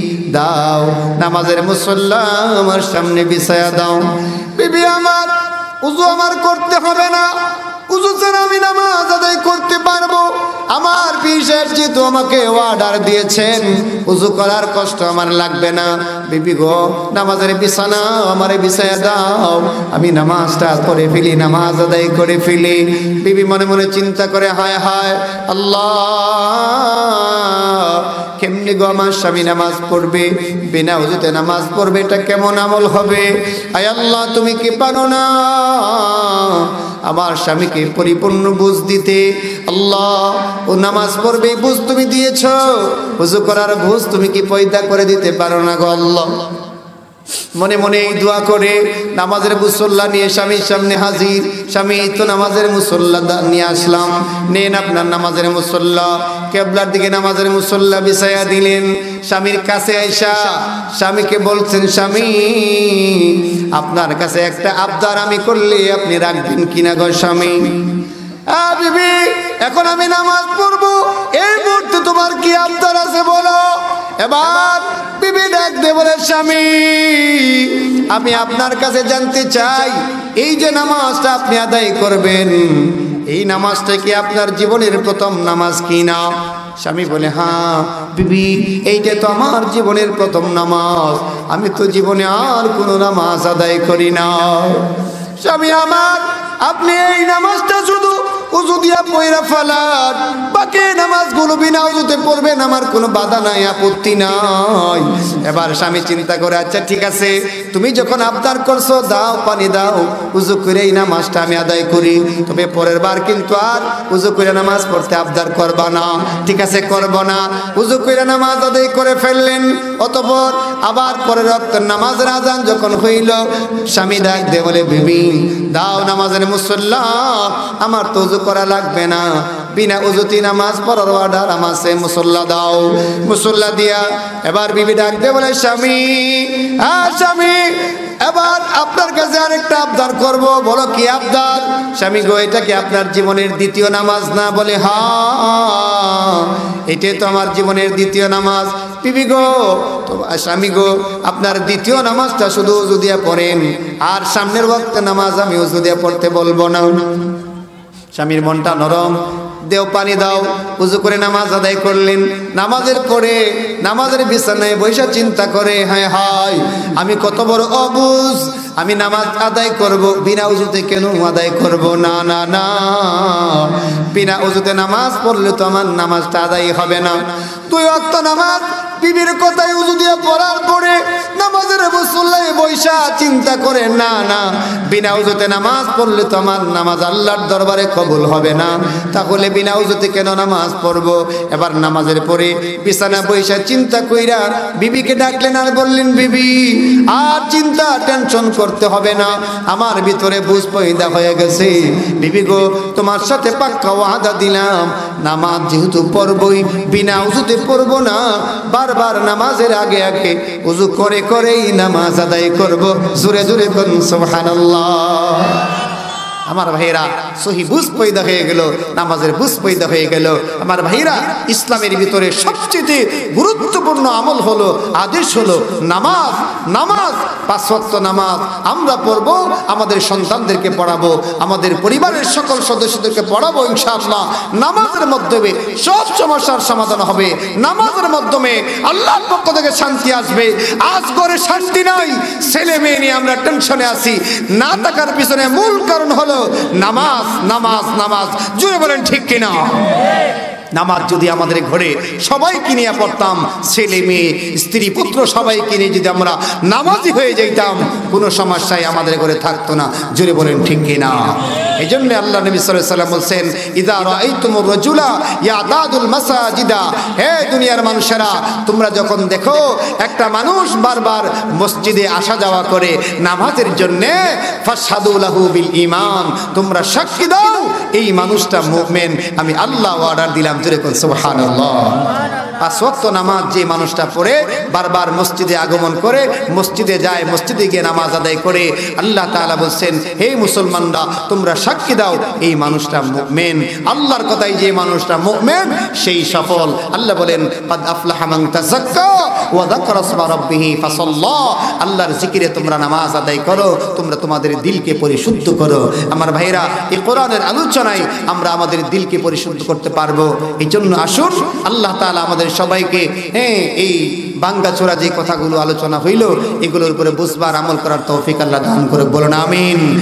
দাও নামাজের মুসল্লা আমার সামনে বিছায়া দাও। বিবি আমার, উযু আমার করতে হবে না, উযু ছাড়া আমি নামাজ আদায় করতে পারবো। আমার পীর সাহেব যেহেতু আমাকে অর্ডার দিয়েছেন, উযু করার কষ্ট আমার লাগবে না। বিবি গো, নামাজের বিছানা আমারে বিছায়া দাও, আমি নামাজটা পড়ে ফেলি, নামাজ আদায় করে ফেলি। বিবি মনে মনে চিন্তা করে, হায় হায় আল্লাহ, কেমনি গো আমার স্বামী নামাজ পড়বে, বিনা উযুতে নামাজ পড়বে, এটা কেমন আমল হবে? আয় আল্লাহ, তুমি কি পারো না আমার স্বামীকে পরিপূর্ণ বুঝ দিতে? আল্লাহ, ও নামাজ পড়বে বুঝ তুমি দিয়েছ, ওযু করার বুঝ তুমি কি পয়দা করে দিতে পারো না গো আল্লাহ? মনে মনে এই দোয়া করে নামাজের মুসল্লা নিয়ে স্বামীর সামনে হাজির। স্বামী, তো নামাজের মুসল্লা নিয়ে আসলাম, নেন আপনার নামাজের মুসল্লা। কিবলার দিকে নামাজের মুসল্লা বিছায়া দিলেন। স্বামীর কাছে আইসা স্বামীকে বলছেন, স্বামী আপনার কাছে একটা আবদার আমি করলে আপনি রাখবেন কিনা গো স্বামী? আ বিবি, এখন আমি নামাজ পড়বো, এই মুহূর্তে তোমার কি আবদার আছে বলো। এবার বিবি ডাক দিয়ে বলে, স্বামী আমি আপনার কাছে জানতে চাই, এই যে নামাজটা আপনি আদায় করবেন, এই নামাজটা কি আপনার জীবনের প্রথম নামাজ কিনা? স্বামী বলে, হ্যাঁ বিবি, এইটা তো আমার জীবনের প্রথম নামাজ, আমি তো জীবনে আর কোনো নামাজ আদায় করি না। স্বামী আমার, আপনি এই নামাজটা শুধু উযু দিয়া পয়রা ফেলান, বাকি নামাজগুলো বিনা উযুতে পড়বেন, আমার কোনো বাধা নাই, আপত্তি নাই। এবার স্বামী চিন্তা করে, আচ্ছা ঠিক আছে, তুমি যখন আবদার করছো দাও, পানি দাও, উযু করে এই নামাজটা আমি আদায় করি, তবে পরের বার কিন্তু আর উযু করে নামাজ পড়তে আবদার করবা না। ঠিক আছে, করব না। উযু করে নামাজ আদায় করে ফেললেন। অতঃপর আবার পরের ওয়াক্তের নামাজের আযান যখন হইল, স্বামী ডাক দিয়ে বলে, বিবি দাও নামাজের মুসল্লা, আমার তো উযু করা লাগবে না, বিনা উযুতে নামাজ পড়ার অর্ডার আমাকে, মুসল্লা দাও। মুসল্লা দিয়া এবার বিবি ডাক দিয়ে বলে, স্বামী, হ্যাঁ স্বামী, এবার আপনার কাছে আরেকটা আবদার করব। বলো কি আবদার? স্বামী গো, এটা কি আপনার জীবনের দ্বিতীয় নামাজ না? বলে, হ্যাঁ এটাই তো আমার জীবনের দ্বিতীয় নামাজ। বিবি গো, তো স্বামী গো, আপনার দ্বিতীয় নামাজটা শুধু উযু দিয়া পড়েন, আর সামনের ওয়াক্তে নামাজ আমি উযু দিয়া পড়তে বলবো না। স্বামীর মনটা নরম, দেও পানি দাও, উযু করে নামাজ আদায় করলেন। নামাজের পরে নামাজের বিছানায় বৈশা চিন্তা করে, হায় হায় আমি কত বড় অবুঝ, আমি নামাজ আদায় করব বিনা উযুতে কেন আদায় করব? না না না, বিনা উযুতে নামাজ পড়লে তো আমার নামাজটা আদায় হবে না। দুই ওয়াক্ত নামাজ বিবির কথায় উযু দিয়ে পড়ার পরে নামাজের মুসল্লায় বৈশা চিন্তা করে, না না, বিনা উযুতে নামাজ পড়লে তো আমার নামাজ আল্লাহর দরবারে কবুল হবে না, তাহলে বিনা উযুতে কেন নামাজ পড়ব? এবার নামাজের পরে বিছানা বৈশা চিন্তা কইরা বিবিকে ডাকলেন আর বললেন, বিবি আর চিন্তা টেনশন করতে হবে না, আমার ভিতরে বুঝ পয়দা হয়ে গেছে। বিবি গো, তোমার সাথে পাক্কা ওয়াদা দিলাম, নামাজ যেহেতু পড়বই, বিনা উযুতে পড়ব না, বারবার নামাজের আগে আগে উযু করে করেই নামাজ আদায় করব। জোরে জোরে বলুন সুবহানাল্লাহ। আমার ভাইরা, সহি বুঝ পয়দা হয়ে গেল, নামাজের বুঝ পয়দা হয়ে গেল। আমার ভাইরা, ইসলামের ভিতরে সবচেয়ে গুরুত্বপূর্ণ আমল হলো, আদেশ হলো নামাজ। নামাজ, পাঁচ ওয়াক্ত নামাজ আমরা পড়বো, আমাদের সন্তানদেরকে পড়াবো, আমাদের পরিবারের সকল সদস্যদেরকে পড়াবো ইনশাআল্লাহ। নামাজের মাধ্যমে সব সমস্যার সমাধান হবে, নামাজের মাধ্যমে আল্লাহর পক্ষ থেকে শান্তি আসবে। আজ করে শান্তি নাই, ছেলে মেয়ে নিয়ে আমরা টেনশনে আছি, না থাকার পিছনে মূল কারণ হলো নামাজ, নামাজ, নামাজ। জোরে বলেন ঠিক কিনা? নামাজ যদি আমাদের ঘরে সবাইকে নিয়ে পড়তাম, ছেলে মেয়ে স্ত্রী পুত্র সবাইকে নিয়ে যদি আমরা নামাজি হয়ে যাইতাম, কোনো সমস্যাই আমাদের ঘরে থাকতো না। জোরে বলেন ঠিক কিনা? এই জন্য আল্লাহ নবী সাল্লাল্লাহু আলাইহি ওয়াসাল্লাম বলছেন, ইযা রাআইতুমুর রাজুলা ইয়াদাদুল মাসাজিদা, হে দুনিয়ার মানুষেরা, তোমরা যখন দেখো একটা মানুষ বারবার মসজিদে আসা যাওয়া করে নামাজের জন্য, ফাশহাদু লাহু বিল ঈমান, তোমরা সাক্ষী দাও এই মানুষটা মুমিন, আমি আল্লাহ অর্ডার দিলাম। জোরে বলুন সুবহানাল্লাহ। পাঁচ ওয়াক্ত নামাজ যে মানুষটা পড়ে, বারবার মসজিদে আগমন করে, মসজিদে যায়, মসজিদে গিয়ে নামাজ আদায় করে, আল্লাহ তাআলা বলছেন, হে মুসলমানরা তোমরা সাক্ষী দাও এই মানুষটা মুমিন। আল্লাহর কথাই যে মানুষটা মুমিন সেই সফল। আল্লাহ বলেন, কাদ আফলাহা মান তাযাক্কা ওয়া যাকারা ইসমা রাব্বিহি ফাসাল্লা। আল্লাহর জিকিরে তোমরা নামাজ আদায় করো, তোমরা তোমাদের দিলকে পরিশুদ্ধ করো। আমার ভাইরা, এই কোরআনের আলোচনায় আমরা আমাদের দিলকে পরিশুদ্ধ করতে পারবো। এই জন্য আসুন আল্লাহ তাআলা আমাদের সবাইকে হ্যাঁ এই বাঙ্গাচোরা যে কথাগুলো আলোচনা হইল, এগুলোর উপরে বুঝবার আমল করার তৌফিক আল্লাহ দান করে। বলুন আমিন।